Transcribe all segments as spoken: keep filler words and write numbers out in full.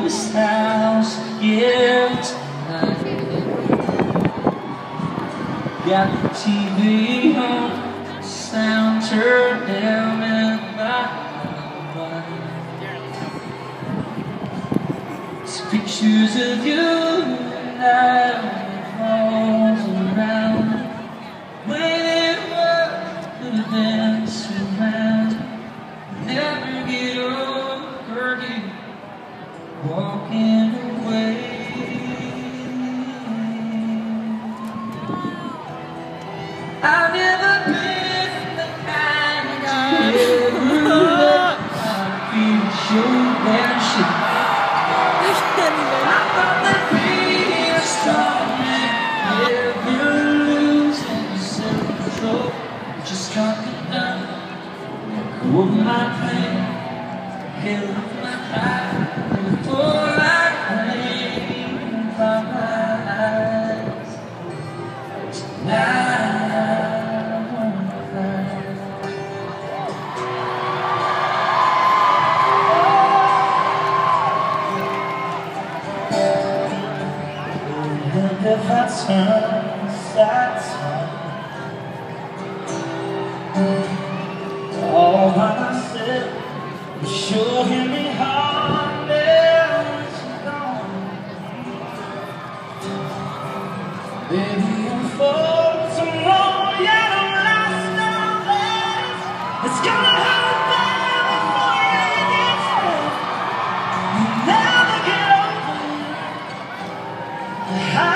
this house again tonight. Got the T V on, sound turned down in my mind. It's pictures of you and I falls around. Waiting for the dance around. Never get over you walking away. I've never been the kind to ever let my feet show their shit. I thought that being strong meant never losing self-control. Just talk it down, cool my pain, held my pride before I cleaned my eyes. Tonight if I turn side to all by myself, you sure hit me hard when you're gone. Baby, I'm for tomorrow, yeah, I'm lost all this. It's gonna happen before you get home. You never get over it.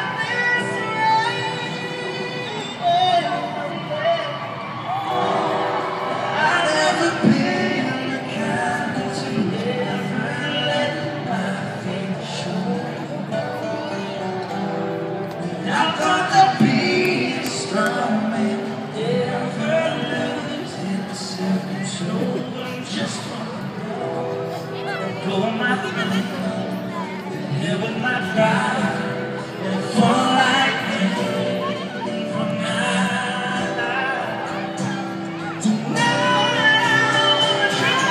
Go my thing, never my pride, and fall like rain from my life. Tonight I wanna try.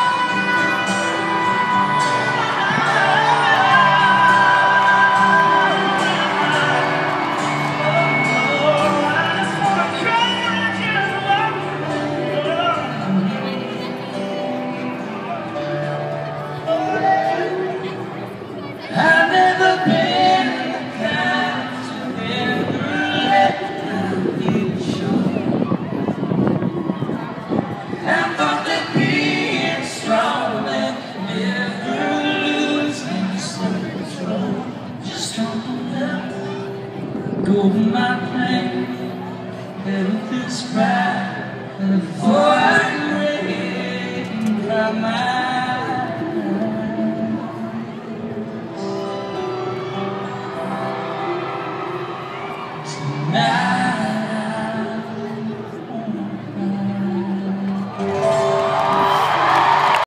Oh, I just wanna cry, I just wanna I've never been the kind to ever let my feet show. I thought that being strong meant never losing self-control. Just something that go to my plane, head with this pride, and before I break my mind. Now